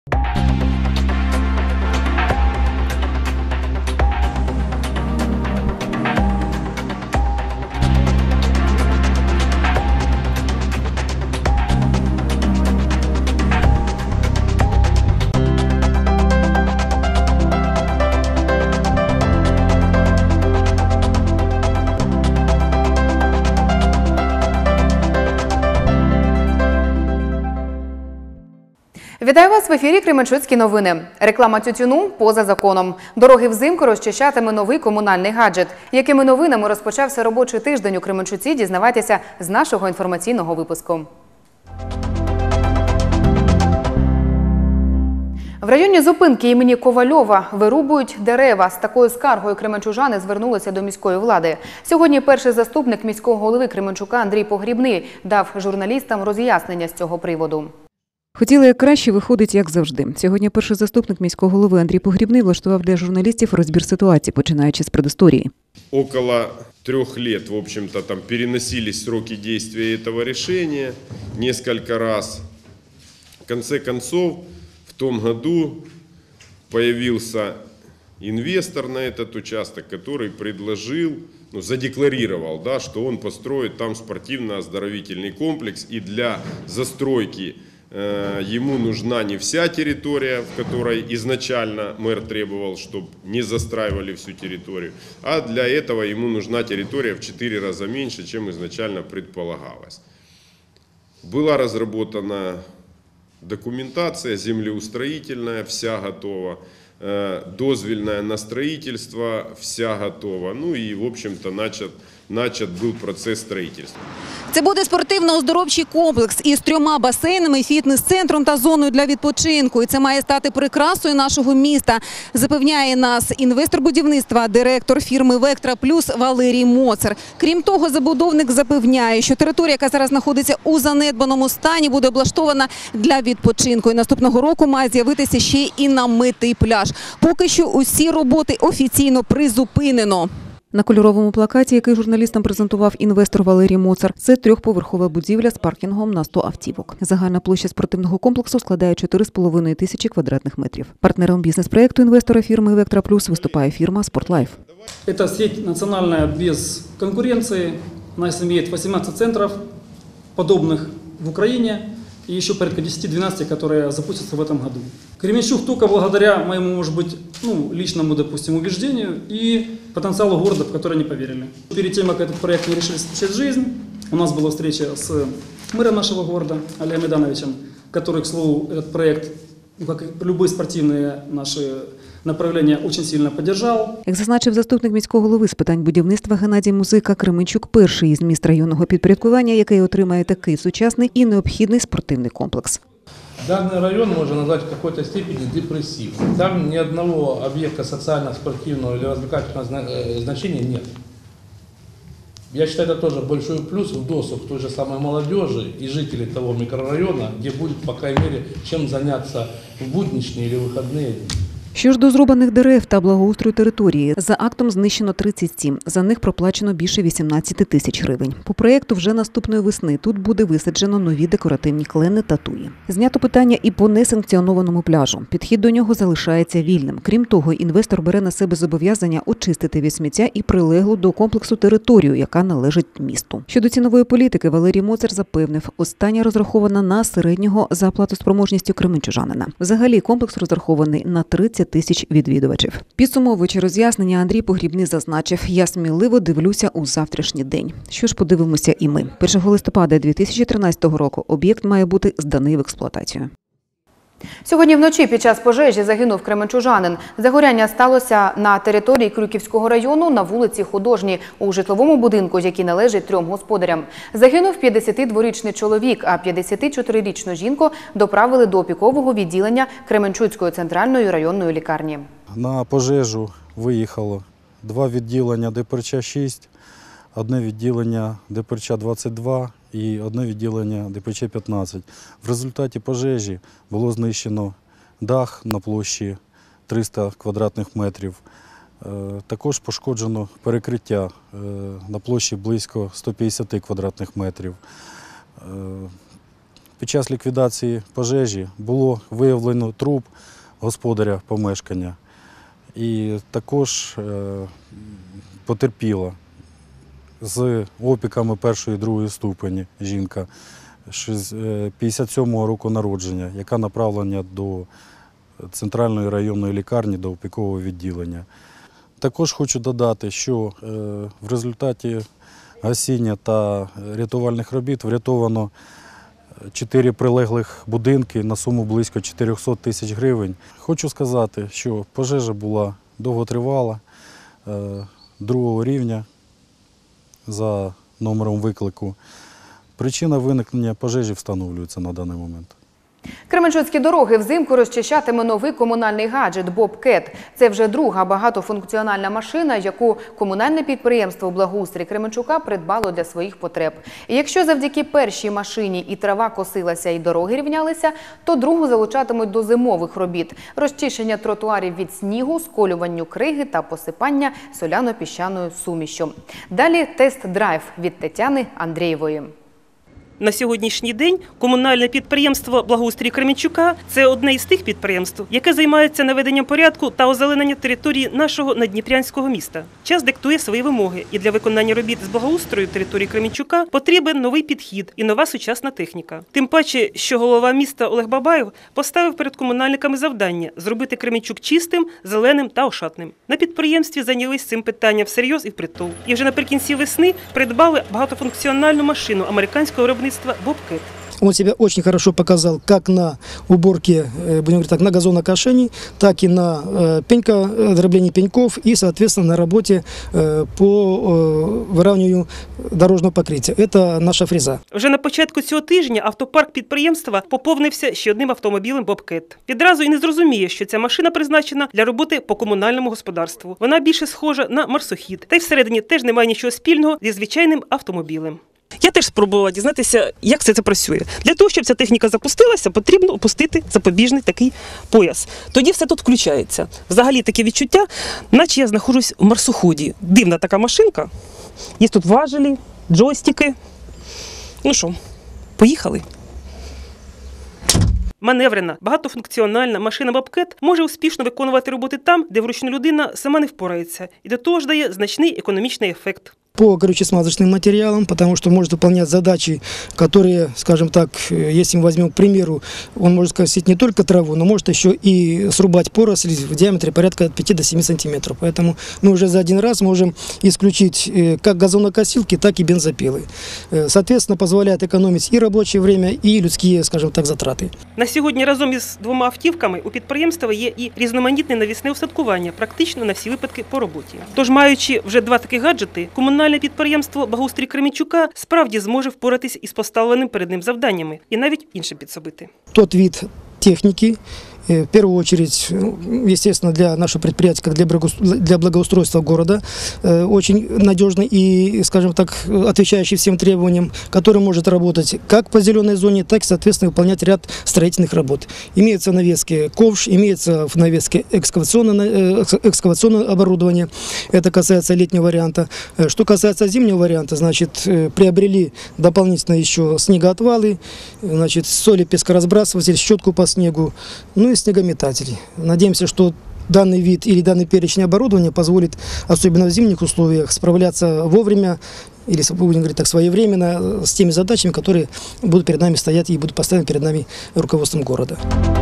Вітаю вас в ефірі «Кременчуцькі новини». Реклама тютюну поза законом. Дороги взимку розчищатиме новий комунальний гаджет. Якими новинами розпочався робочий тиждень у Кременчуці, дізнавайтеся з нашого інформаційного випуску. В районі зупинки імені Ковальова вирубують дерева. З такою скаргою кременчужани звернулися до міської влади. Сьогодні перший заступник міського голови Кременчука Андрій Погрібний дав журналістам роз'яснення з цього приводу. Хотіли як краще, виходить як завжди. Сьогодні перший заступник міського голови Андрій Погрібний влаштував для журналістів розбір ситуації, починаючи з предісторії. Около 3 лет, в общем-то, там переносились сроки действия этого решения несколько раз. В конце концов, в том году появился инвестор на этот участок, который предложил, задекларировал, да, что он построит там спортивно-оздоровительный комплекс, и для застройки ему нужна не вся территория, в которой изначально мэр требовал, чтобы не застраивали всю территорию, а для этого ему нужна территория в 4 раза меньше, чем изначально предполагалось. Была разработана документация землеустроительная, вся готова, дозвельная на строительство, вся готова. Ну и, в общем-то, начат был процесс строительства. Це буде спортивно-оздоровчий комплекс із 3 басейнами, фітнес-центром та зоною для відпочинку. І це має стати прикрасою нашого міста, запевняє нас інвестор будівництва, директор фірми «Вектра Плюс» Валерій Моцар. Крім того, забудовник запевняє, що територія, яка зараз знаходиться у занедбаному стані, буде облаштована для відпочинку. І наступного року має з'явитися ще і намитий пляж. Поки що усі роботи офіційно призупинено. На кольоровому плакаті, який журналістам презентував інвестор Валерій Моцар, це 3-поверхова будівля з паркінгом на 100 автівок. Загальна площа спортивного комплексу складає 4,5 тисячі квадратних метрів. Партнером бізнес-проєкту інвестора фірми «Вектра Плюс» виступає фірма «Спортлайф». Це сеть національна без конкуренції. У нас має 18 центрів, подобних в Україні. И еще порядка 10-12, которые запустятся в этом году. Кременчук только благодаря моему, может быть, личному, допустим, убеждению и потенциалу города, в который они поверили. Перед тем, как этот проект не решили спасти жизнь, у нас была встреча с мэром нашего города Олегом Медановичем, который, к слову, этот проект, как и любые спортивные наши направлення дуже сильно підтримав. Як зазначив заступник міського голови з питань будівництва Геннадій Музика, Кременчук – перший із міст районного підпорядкування, який отримає такий сучасний і необхідний спортивний комплекс. Данный район можно назвать в какой-то степени депрессивным. Там ни одного объекта социально-спортивного или развлекательного значения нет. Я считаю, это тоже большой плюс в досуг той же самой молодежи и жителей того микрорайона, где будет, по крайней мере, чем заняться в будничные или выходные дни. Що ж до зрубаних дерев та благоустрою території, за актом знищено 37, за них проплачено більше 18 тисяч гривень. По проєкту вже наступної весни тут буде висаджено нові декоративні клени та туї. Знято питання і по несанкціонованому пляжу. Підхід до нього залишається вільним. Крім того, інвестор бере на себе зобов'язання очистити від сміття і прилеглу до комплексу територію, яка належить місту. Щодо цінової політики, Валерій Моцар запевнив, остання розрахована на середнього за платоспроможністю кременчужанина. Взагалі, комплекс розрахований на 30 тисяч відвідувачів. Підсумовуючи роз'яснення, Андрій Погрібний зазначив: «Я сміливо дивлюся у завтрашній день». Що ж, подивимося і ми. 1 листопада 2013 року об'єкт має бути зданий в експлуатацію. Сьогодні вночі під час пожежі загинув кременчужанин. Загоряння сталося на території Крюківського району на вулиці Художній у житловому будинку, який належить 3 господарям. Загинув 52-річний чоловік, а 54-річну жінку доправили до опікового відділення Кременчуцької центральної районної лікарні. На пожежу виїхало 2 відділення ДПРЧ-6, 1 відділення ДПРЧ-22 і 1 відділення ДПЧ-15. В результаті пожежі було знищено дах на площі 300 квадратних метрів. Також пошкоджено перекриття на площі близько 150 квадратних метрів. Під час ліквідації пожежі було виявлено труп господаря помешкання і також потерпіла з опіками першої і другої ступені жінка 57-го року народження, яка направлена до центральної районної лікарні, до опікового відділення. Також хочу додати, що в результаті гасіння та рятувальних робіт врятовано 4 прилеглих будинки на суму близько 400 тисяч гривень. Хочу сказати, що пожежа була довготривала, другого рівня за номером виклику. Причина виникнення пожежі встановлюється на даний момент. Кременчуцькі дороги взимку розчищатиме новий комунальний гаджет «Бобкет». Це вже друга багатофункціональна машина, яку комунальне підприємство «Благоустрій Кременчука» придбало для своїх потреб. І якщо завдяки першій машині і трава косилася, і дороги рівнялися, то другу залучатимуть до зимових робіт – розчищення тротуарів від снігу, сколюванню криги та посипання соляно-піщаною сумішю. Далі тест-драйв від Тетяни Андрієвої. На сьогоднішній день комунальне підприємство «Благоустрій Кременчука» – це одне із тих підприємств, яке займається наведенням порядку та озеленення території нашого наддніпрянського міста. Час диктує свої вимоги, і для виконання робіт з благоустрою території Кременчука потрібен новий підхід і нова сучасна техніка. Тим паче, що голова міста Олег Бабаєв поставив перед комунальниками завдання – зробити Кременчук чистим, зеленим та ошатним. На підприємстві зайнялись цим питанням всерйоз і впритул. І вже наприкінці весни придбали багатофункціональну машину американського виробництва «Бобкет». Он себя очень хорошо показал как на уборке, будем говорить так, на газонокошении, так и на дроблении пеньков и, соответственно, на работе по выравниванию дорожного покрытия. Это наша фреза. Вже на початку цього тижня автопарк підприємства поповнився ще одним автомобілем «Бобкет». Відразу і не зрозуміє, що ця машина призначена для роботи по комунальному господарству. Вона більше схожа на марсохід. Та й всередині теж немає нічого спільного зі звичайним автомобілем. Я теж спробувала дізнатися, як все це працює. Для того, щоб ця техніка запустилася, потрібно опустити запобіжний такий пояс. Тоді все тут включається. Взагалі таке відчуття, наче я знаходжусь в марсоході. Дивна така машинка. Є тут важелі, джойстики. Ну що, поїхали? Маневрена, багатофункціональна машина «Бобкет» може успішно виконувати роботи там, де вручну людина сама не впорається. І до того ж дає значний економічний ефект. По горюче-смазочным материалам, потому что может выполнять задачи, которые, скажем так, если мы возьмем, к примеру, он может косить не только траву, но может еще и срубать поросль в диаметре порядка от 5 до 7 сантиметров. Поэтому мы уже за один раз можем исключить как газонокосилки, так и бензопилы. Соответственно, позволяет экономить и рабочее время, и людские, скажем так, затраты. На сьогодні разом із двома автівками у підприємства є і різноманітне навісне устаткування практично на всі випадки по роботі. Тож, маючи вже два такі гаджети, комунальне підприємство «Благоустрій Кременчука» справді зможе впоратись із поставленим перед ним завданнями і навіть іншим підсобити. Тот вид техники, в первую очередь, естественно, для нашего предприятия, как для благоустройства города, очень надежный и, скажем так, отвечающий всем требованиям, который может работать как по зеленой зоне, так и, соответственно, выполнять ряд строительных работ. Имеется в навеске ковш, имеется в навеске экскавационное оборудование. Это касается летнего варианта. Что касается зимнего варианта, значит, приобрели дополнительно еще снегоотвалы, значит, соли, пескоразбрасыватель, щетку по снегу, ну и снегометатель. Надеемся, что данный вид или данный перечень оборудования позволит, особенно в зимних условиях, справляться вовремя или, будем говорить так, своевременно с теми задачами, которые будут перед нами стоять и будут поставлены перед нами руководством города.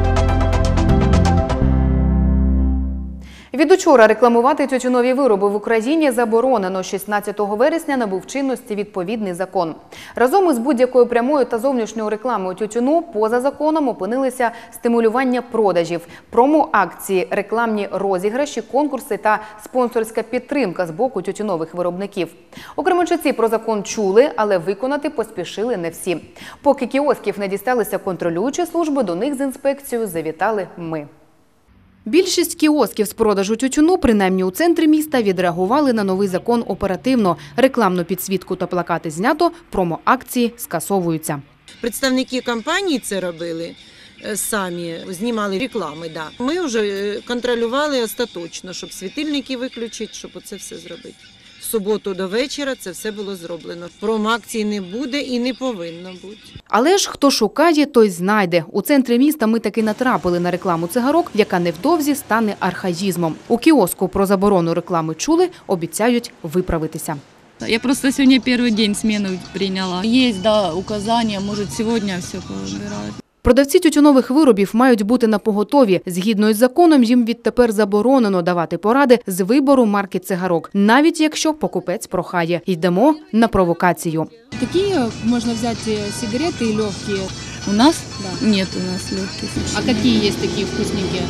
Від учора рекламувати тютюнові вироби в Україні заборонено. 16 вересня набув чинності відповідний закон. Разом із будь-якою прямою та зовнішньою рекламою тютюну поза законом опинилися стимулювання продажів, промо-акції, рекламні розіграші, конкурси та спонсорська підтримка з боку тютюнових виробників. У Кременчуці про закон чули, але виконати поспішили не всі. Поки кіосків не дісталися контролюючі служби, до них з інспекцією завітали ми. Більшість кіосків з продажу тютюну, принаймні у центрі міста, відреагували на новий закон оперативно. Рекламну підсвітку та плакати знято, промо-акції скасовуються. Представники компанії це робили самі, знімали реклами. Да. Ми вже контролювали остаточно, щоб світильники виключити, щоб оце все зробити. суботу до вечора це все було зроблено. Промакцій не буде і не повинно бути. Але ж хто шукає, той знайде. У центрі міста ми таки натрапили на рекламу цигарок, яка невдовзі стане архаїзмом. У кіоску про заборону реклами чули, обіцяють виправитися. Я просто сегодня первый день смену приняла. Есть, да, указания, может, сегодня все поубирают. Продавці тютюнових виробів мають бути напоготові. Згідно із законом, їм відтепер заборонено давати поради з вибору марки цигарок, навіть якщо покупець прохає. Йдемо на провокацію. Какие можно взять сигареты и легкие? У нас? Да. Нет у нас легких. А какие есть такие вкусненькие?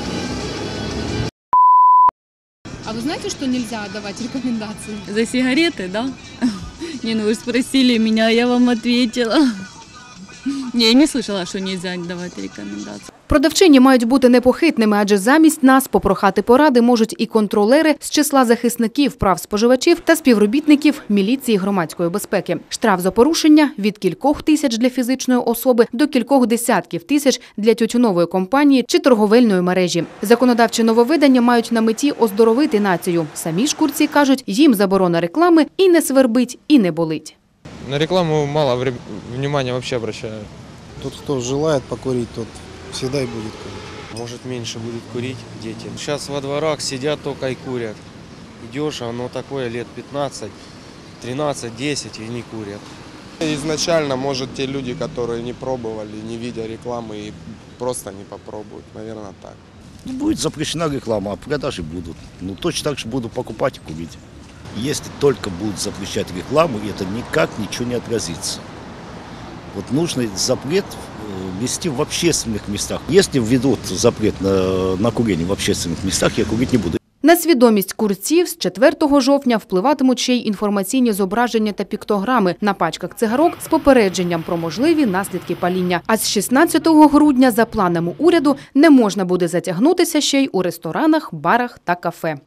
А вы знаете, что нельзя давать рекомендации? За сигареты, да? Не, ну вы спросили меня, я вам ответила. Не, я не слышала, что нельзя давать рекомендации. Продавчині мають бути непохитними, адже замість нас попрохати поради можуть і контролери з числа захисників прав споживачів та співробітників міліції громадської безпеки. Штраф за порушення – від кількох тисяч для фізичної особи до кількох десятків тисяч для тютюнової компанії чи торговельної мережі. Законодавчі нововведення мають на меті оздоровити націю. Самі ж курці кажуть, їм заборона реклами і не свербить, і не болить. На рекламу мало внимания вообще обращают. Тот, кто желает покурить, тот всегда и будет курить. Может, меньше будут курить дети. Сейчас во дворах сидят только и курят. Идешь, оно такое лет 15, 13, 10 и не курят. Изначально, может, те люди, которые не пробовали, не видя рекламы, и просто не попробуют. Наверное, так. Будет запрещена реклама, а продажи будут. Ну, точно так же буду покупать и курить. Если только будут запрещать рекламу, это никак ничего не отразится. Вот нужно запрет ввести в общественных местах. Если введут запрет на курение в общественных местах, я курить не буду. На свідомість курців з 4 жовтня впливатимуть ще й інформаційні зображення та піктограми на пачках цигарок з попередженням про можливі наслідки паління. А з 16 грудня, за планами уряду, не можна буде затягнутися ще й у ресторанах, барах та кафе.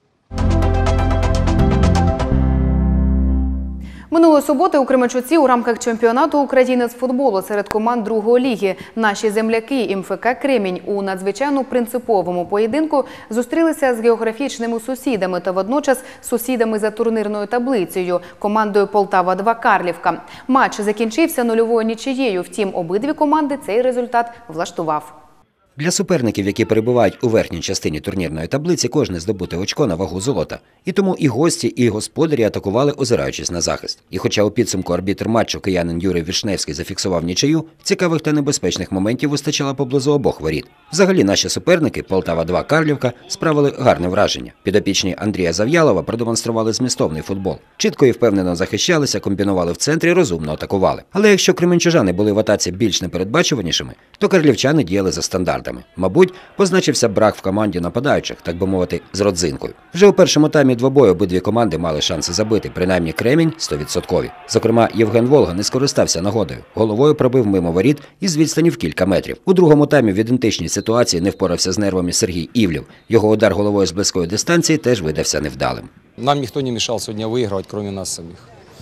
Минулої суботи у Кременчуці у рамках чемпіонату України з футболу серед команд другої ліги наші земляки МФК «Кремінь» у надзвичайно принциповому поєдинку зустрілися з географічними сусідами та водночас сусідами за турнірною таблицею – командою «Полтава-2 Карлівка». Матч закінчився 0-0 нічиєю, втім обидві команди цей результат влаштував. Для суперників, які перебувають у верхній частині турнірної таблиці, кожне здобуте очко на вагу золота. І тому і гості, і господарі атакували, озираючись на захист. І хоча у підсумку арбітр матчу киянин Юрій Вішневський зафіксував нічию, цікавих та небезпечних моментів вистачало поблизу обох воріт. Взагалі наші суперники Полтава-2 Карлівка справили гарне враження. Підопічні Андрія Зав'ялова продемонстрували змістовний футбол. Чітко і впевнено захищалися, комбінували в центрі, розумно атакували. Але якщо кременчужани були в атаці більш непередбачуванішими, то карлівчани діяли за стандартами. Мабуть, позначився брак в команді нападаючих, так би мовити, з родзинкою. Вже у першому таймі двобою обидві команди мали шанси забити, принаймні Кремінь – 100%. Зокрема, Євген Волга не скористався нагодою. Головою пробив мимо воріт із відстані в кілька метрів. У другому таймі в ідентичній ситуації не впорався з нервами Сергій Івлів. Його удар головою з близької дистанції теж видався невдалим. Нам ніхто не мешал сьогодні вигравати, крім нас самих.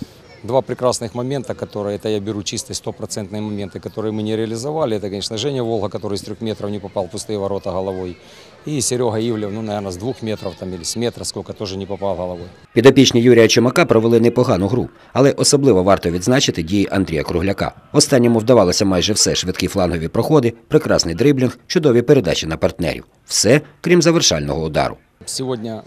Два прекрасных момента, которые, это я беру чисто 100% моменты, которые мы не реализовали. Это, конечно, Женя Волга, который с 3 метров не попал в пустые ворота головой. И Серега Ивлев, ну, наверное, с 2 метров там, или с метра, сколько, тоже не попал головой. Підопічні Юрія Чумака провели непогану гру, але особливо варто відзначити дії Андрія Кругляка. Останньому вдавалося майже все: швидкі флангові проходи, прекрасний дриблінг, чудові передачі на партнерів. Все, крім завершального удару. Сегодня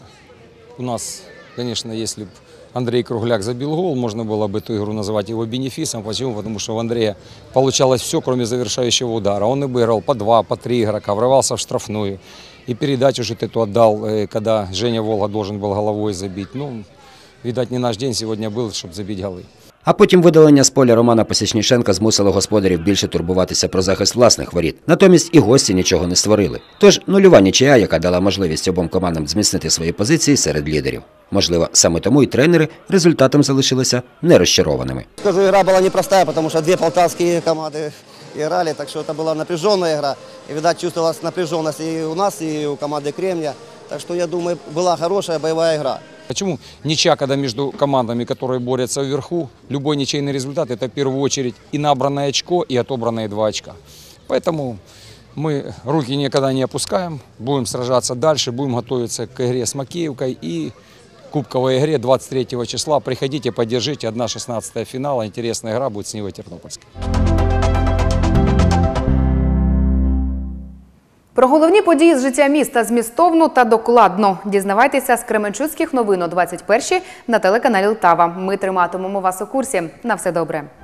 у нас, конечно, если бы Андрей Кругляк забил гол, можно было бы эту игру называть его бенефисом. Почему? Потому что у Андрея получалось все, кроме завершающего удара. Он обыграл по 2, по 3 игрока, врывался в штрафную. И передачу же эту отдал, когда Женя Волга должен был головой забить. Ну, видать, не наш день сегодня был, чтобы забить голы. А потім видалення з поля Романа Посічнішенка змусило господарів більше турбуватися про захист власних воріт. Натомість і гості нічого не створили. Тож нульова нічия, яка дала можливість обом командам зміцнити свої позиції серед лідерів. Можливо, саме тому і тренери результатом залишилися нерозчарованими. Скажу, игра была непростая, потому что две полтавские команды играли, так что это была напряженная игра. И, видать, чувствовалась напряженность и у нас, и у команды Кремня. Так что, я думаю, была хорошая боевая игра. Почему ничья, когда между командами, которые борются вверху, любой ничейный результат – это в первую очередь и набранное очко, и отобранные 2 очка. Поэтому мы руки никогда не опускаем, будем сражаться дальше, будем готовиться к игре с Макеевкой и кубковой игре 23 числа. Приходите, поддержите. 1/16 финала. Интересная игра будет с Нивой Тернопольской. Про головні події з життя міста змістовно та докладно. Дізнавайтеся з кременчуцьких новин о 21-й на телеканалі Лтава. Ми триматимемо вас у курсі. На все добре.